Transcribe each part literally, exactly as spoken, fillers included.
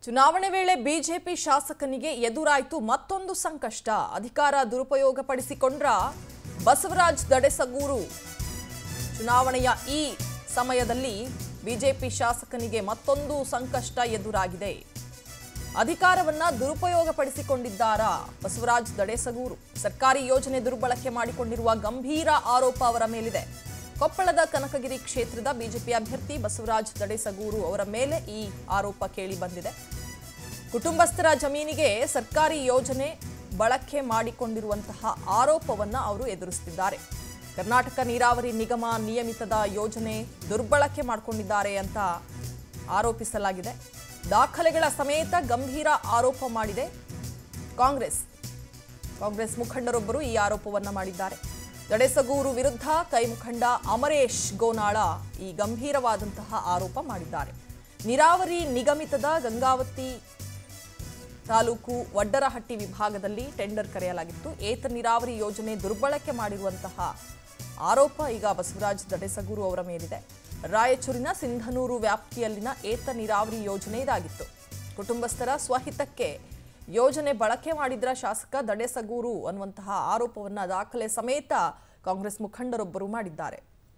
ಚುನಾವಣೆ ವೇಳೆ ಬಿಜೆಪಿ ಶಾಸಕನಿಗೆ ಎದುರಾಯಿತು ಮತ್ತೊಂದು ಸಂಕಷ್ಟ. ಅಧಿಕಾರ ದುರುಪಯೋಗ ಪಡಿಸಿಕೊಂಡ್ರ ಬಸವರಾಜ್ ದಡೆಸಗೂರು. ಚುನಾವಣೆಯ ಈ ಸಮಯದಲ್ಲಿ ಬಿಜೆಪಿ ಶಾಸಕನಿಗೆ ಮತ್ತೊಂದು ಸಂಕಷ್ಟ ಎದುರಾಗಿದೆ. ಅಧಿಕಾರವನ್ನ ದುರುಪಯೋಗ ಪಡಿಸಿಕೊಂಡಿದ್ದಾರಾ ಬಸವರಾಜ್ ದಡೆಸಗೂರು. ಸರ್ಕಾರಿ ಯೋಜನೆ ದುರ್ಬಳಕೆ ಮಾಡಿಕೊಂಡಿರುವ ಗಂಭೀರ ಆರೋಪ ಅವರ ಮೇಲಿದೆ. ಕೊಪ್ಪಳದ ಕನಕಗಿರಿ ಕ್ಷೇತ್ರದ ಬಿಜೆಪಿ ಅಭ್ಯರ್ಥಿ ಬಸವರಾಜ್ ದಡೆಸಗೂರು ಅವರ ಮೇಲೆ ಈ ಆರೋಪ ಕೇಳಿ ಬಂದಿದೆ. ಕುಟುಂಬಸ್ಥರ ಜಮೀನಿಗೆ ಸರ್ಕಾರಿ ಯೋಜನೆ ಬಳಕೆ ಮಾಡಿಕೊಂಡಿರುವಂತಹ ಆರೋಪವನ್ನ ಅವರು ಎದುರಿಸುತ್ತಿದ್ದಾರೆ. ಕರ್ನಾಟಕ ನೀರಾವರಿ ನಿಗಮ ನಿಯಮಿತದ ಯೋಜನೆ ದುರ್ಬಳಕೆ ಮಾಡಿಕೊಂಡಿದ್ದಾರೆ ಅಂತ ಆರೋಪಿಸಲಾಗಿದೆ. ದಾಖಲೆಗಳ ಸಮೇತ ಗಂಭೀರ ಆರೋಪ ಮಾಡಿದೆ ಕಾಂಗ್ರೆಸ್. ಕಾಂಗ್ರೆಸ್ ಮುಖಂಡರೊಬ್ಬರು ಈ ಆರೋಪವನ್ನ ಮಾಡಿದ್ದಾರೆ. ದಡೆಸಗೂರು ವಿರುದ್ಧ ಕೈ ಮುಖಂಡ ಅಮರೇಶ್ ಗೋನಾಳ ಈ ಗಂಭೀರವಾದಂತಹ ಆರೋಪ ಮಾಡಿದ್ದಾರೆ. ನೀರಾವರಿ ನಿಗಮಿತದ ಗಂಗಾವತಿ ತಾಲೂಕು ವಡ್ಡರಹಟ್ಟಿ ವಿಭಾಗದಲ್ಲಿ ಟೆಂಡರ್ ಕರೆಯಲಾಗಿತ್ತು. ಏತ ನೀರಾವರಿ ಯೋಜನೆ ದುರ್ಬಳಕೆ ಮಾಡಿರುವಂತಹ ಆರೋಪ ಈಗ ಬಸವರಾಜ್ ದಡೆಸಗೂರು ಅವರ ಮೇಲಿದೆ. ರಾಯಚೂರಿನ ಸಿಂಧನೂರು ವ್ಯಾಪ್ತಿಯಲ್ಲಿನ ಏತ ನೀರಾವರಿ ಯೋಜನೆ ಇದಾಗಿತ್ತು. ಕುಟುಂಬಸ್ಥರ ಸ್ವಹಿತಕ್ಕೆ ಯೋಜನೆ ಬಳಕೆ ಮಾಡಿದ್ರ ಶಾಸಕ ದಡೆಸಗೂರು ಅನ್ನುವಂತಹ ಆರೋಪವನ್ನ ದಾಖಲೆ ಸಮೇತ ಕಾಂಗ್ರೆಸ್ ಮುಖಂಡರೊಬ್ಬರು ಮಾಡಿದ್ದಾರೆ.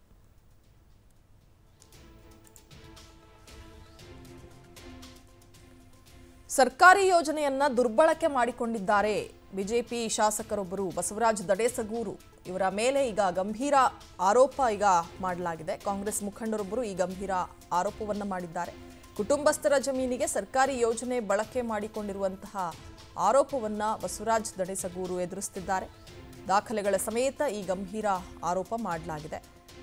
ಸರ್ಕಾರಿ ಯೋಜನೆಯನ್ನ ದುರ್ಬಳಕೆ ಮಾಡಿಕೊಂಡಿದ್ದಾರೆ ಬಿಜೆಪಿ ಶಾಸಕರೊಬ್ಬರು ಬಸವರಾಜ್ ದಡೆಸಗೂರು. ಇವರ ಮೇಲೆ ಈಗ ಗಂಭೀರ ಆರೋಪ ಈಗ ಮಾಡಲಾಗಿದೆ. ಕಾಂಗ್ರೆಸ್ ಮುಖಂಡರೊಬ್ಬರು ಈ ಗಂಭೀರ ಆರೋಪವನ್ನ ಮಾಡಿದ್ದಾರೆ. ಕುಟುಂಬಸ್ಥರ ಜಮೀನಿಗೆ ಸರ್ಕಾರಿ ಯೋಜನೆ ಬಳಕೆ ಮಾಡಿಕೊಂಡಿರುವಂತಹ ಆರೋಪವನ್ನ ಬಸವರಾಜ್ ದಡೆಸಗೂರು ಎದುರಿಸುತ್ತಿದ್ದಾರೆ. ದಾಖಲೆಗಳ ಸಮೇತ ಈ ಗಂಭೀರ ಆರೋಪ ಮಾಡಲಾಗಿದೆ.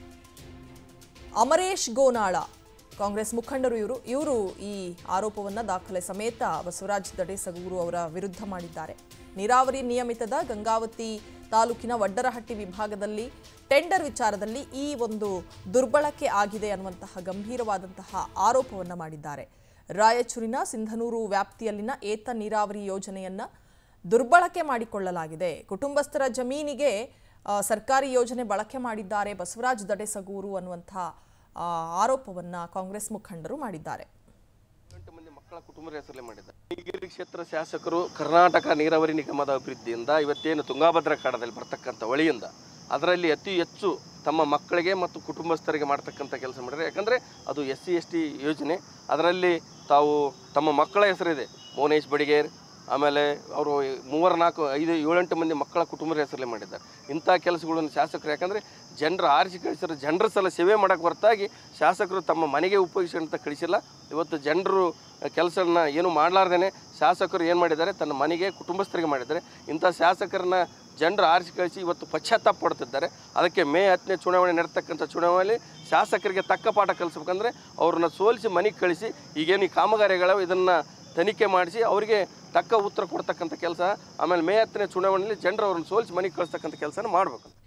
ಅಮರೇಶ್ ಗೋನಾಳ ಕಾಂಗ್ರೆಸ್ ಮುಖಂಡರು ಇವರು ಇವರು ಈ ಆರೋಪವನ್ನ ದಾಖಲೆ ಸಮೇತ ಬಸವರಾಜ್ ದಡೆಸಗೂರು ಅವರ ವಿರುದ್ಧ ಮಾಡಿದ್ದಾರೆ. ನೀರಾವರಿ ನಿಯಮಿತದ ಗಂಗಾವತಿ ತಾಲೂಕಿನ ವಡ್ಡರಹಟ್ಟಿ ವಿಭಾಗದಲ್ಲಿ ಟೆಂಡರ್ ವಿಚಾರದಲ್ಲಿ ಈ ಒಂದು ದುರ್ಬಳಕೆ ಆಗಿದೆ ಅನ್ನುವಂತಹ ಗಂಭೀರವಾದಂತಹ ಆರೋಪವನ್ನ ಮಾಡಿದ್ದಾರೆ. ರಾಯಚೂರಿನ ಸಿಂಧನೂರು ವ್ಯಾಪ್ತಿಯಲ್ಲಿನ ಏತ ನೀರಾವರಿ ಯೋಜನೆಯನ್ನ ದುರ್ಬಳಕೆ ಮಾಡಿಕೊಳ್ಳಲಾಗಿದೆ. ಕುಟುಂಬಸ್ಥರ ಜಮೀನಿಗೆ ಸರ್ಕಾರಿ ಯೋಜನೆ ಬಳಕೆ ಮಾಡಿದ್ದಾರೆ ಬಸವರಾಜ್ ದಡೆಸಗೂರು ಅನ್ನುವಂತಹ ಆರೋಪವನ್ನ ಕಾಂಗ್ರೆಸ್ ಮುಖಂಡರು ಮಾಡಿದ್ದಾರೆ. ಮಕ್ಕಳ ಕುಟುಂಬದ ಹೆಸರಲ್ಲೇ ಮಾಡಿದ್ದಾರೆ. ಕನಕಗಿರಿ ಕ್ಷೇತ್ರ ಶಾಸಕರು ಕರ್ನಾಟಕ ನೀರಾವರಿ ನಿಗಮದ ಅಭಿವೃದ್ಧಿಯಿಂದ ಇವತ್ತೇನು ತುಂಗಾಭದ್ರಾ ಕಾಡದಲ್ಲಿ ಬರ್ತಕ್ಕಂಥ ಹೊಳೆಯಿಂದ ಅದರಲ್ಲಿ ಅತಿ ಹೆಚ್ಚು ತಮ್ಮ ಮಕ್ಕಳಿಗೆ ಮತ್ತು ಕುಟುಂಬಸ್ಥರಿಗೆ ಮಾಡ್ತಕ್ಕಂಥ ಕೆಲಸ ಮಾಡಿದ್ದಾರೆ. ಯಾಕಂದರೆ ಅದು ಎಸ್ ಸಿ ಎಸ್ ಟಿ ಯೋಜನೆ. ಅದರಲ್ಲಿ ತಾವು ತಮ್ಮ ಮಕ್ಕಳ ಹೆಸರಿದೆ, ಮೋನೇಶ್ ಬಡಿಗೇರ್, ಆಮೇಲೆ ಅವರು ಮೂವರು ನಾಲ್ಕು ಐದು ಏಳೆಂಟು ಮಂದಿ ಮಕ್ಕಳ ಕುಟುಂಬದ ಹೆಸರಲ್ಲೇ ಮಾಡಿದ್ದಾರೆ. ಇಂಥ ಕೆಲಸಗಳನ್ನು ಶಾಸಕರು, ಯಾಕಂದರೆ ಜನರು ಆರಿಸಿ ಕಳಿಸಿರೋ ಜನರ ಸಲ ಸೇವೆ ಮಾಡೋಕ್ಕೆ ಹೊರತಾಗಿ ಶಾಸಕರು ತಮ್ಮ ಮನೆಗೆ ಉಪಯೋಗಿಸಂತ ಕಳಿಸಿಲ್ಲ. ಇವತ್ತು ಜನರು ಕೆಲಸನ ಏನು ಮಾಡಲಾರ್ದೇ ಶಾಸಕರು ಏನು ಮಾಡಿದ್ದಾರೆ, ತನ್ನ ಮನೆಗೆ ಕುಟುಂಬಸ್ಥರಿಗೆ ಮಾಡಿದ್ದಾರೆ. ಇಂಥ ಶಾಸಕರನ್ನ ಜನರು ಆರಿಸಿ ಕಳಿಸಿ ಇವತ್ತು ಪಶ್ಚಾತ್ತಾಪ ಪಡ್ತಿದ್ದಾರೆ. ಅದಕ್ಕೆ ಮೇ ಹತ್ತನೇ ಚುನಾವಣೆ ನಡೆತಕ್ಕಂಥ ಚುನಾವಣೆಯಲ್ಲಿ ಶಾಸಕರಿಗೆ ತಕ್ಕ ಪಾಠ ಕಲಿಸ್ಬೇಕಂದ್ರೆ ಅವ್ರನ್ನ ಸೋಲಿಸಿ ಮನೆಗೆ ಕಳಿಸಿ ಈಗೇನು ಈ ಕಾಮಗಾರಿಗಳು ಇದನ್ನು ತನಿಖೆ ಮಾಡಿಸಿ ಅವರಿಗೆ ತಕ್ಕ ಉತ್ತರ ಕೊಡ್ತಕ್ಕಂಥ ಕೆಲಸ, ಆಮೇಲೆ ಮೇ ಹತ್ತನೇ ಚುನಾವಣೆಯಲ್ಲಿ ಜನರು ಅವ್ರನ್ನ ಸೋಲಿಸಿ ಮನೆಗೆ ಕಳಿಸ್ತಕ್ಕಂಥ ಕೆಲಸನ ಮಾಡಬೇಕು.